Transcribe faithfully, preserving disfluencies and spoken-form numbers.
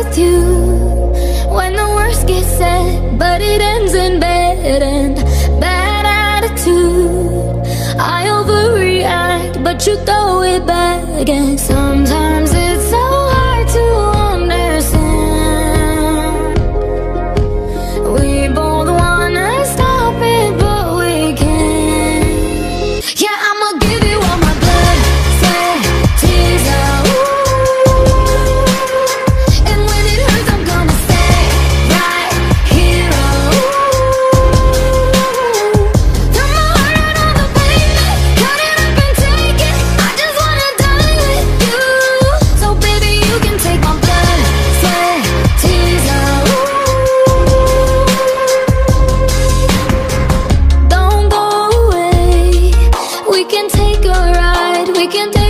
with you when the worst gets said, but it ends in bed and bad attitude. I overreact, but you throw it back, and sometimes it's so hard to understand. We both wanna stop it, but we can't. Yeah, I'ma give you all my blood, sweat, tears out. And when it hurts, I'm gonna stay right here. Turn my heart out on the pavement, cut it up and take it. I just wanna die with you. So baby, you can take my blood, sweat, tears out. Don't go away. We can take a ride. We can take